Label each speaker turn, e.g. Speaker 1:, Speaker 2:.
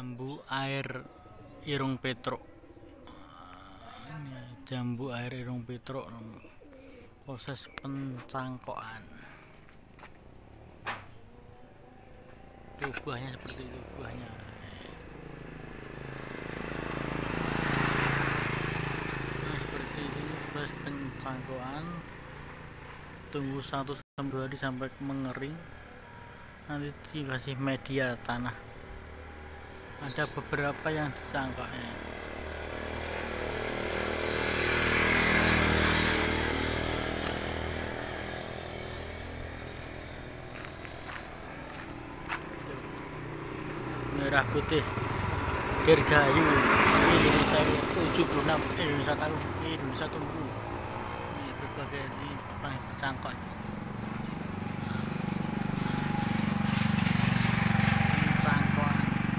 Speaker 1: Jambu air irung petruk. Ini jambu air irung petruk, proses pencangkokan. Tuh buahnya seperti itu buahnya. Nah, seperti ini proses pencangkokan. Tunggu 1-2 hari sampai mengering. Nanti dikasih media tanah. Ada beberapa yang dicangkok ini. Merah putih Dirgahayu Indonesia 76 Indonesia tahun Indonesia tumbuh. Ini berbagai ini dicangkok.